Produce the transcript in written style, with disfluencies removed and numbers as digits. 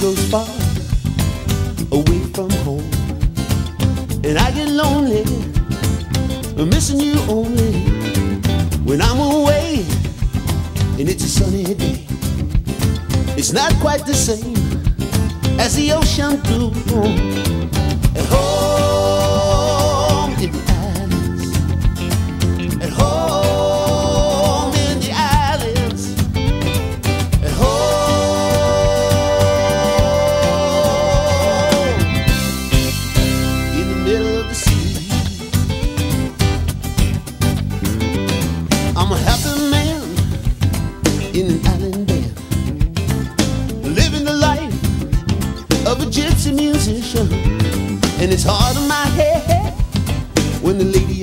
goes far away from home, and I get lonely, missing you only when I'm away, and it's a sunny day. It's not quite the same as the ocean blue. At home in the islands, at home in the islands, at home in the middle of the sea. I'm a happy man in an island band, living the life of a gypsy musician, and it's hard on my head when the lady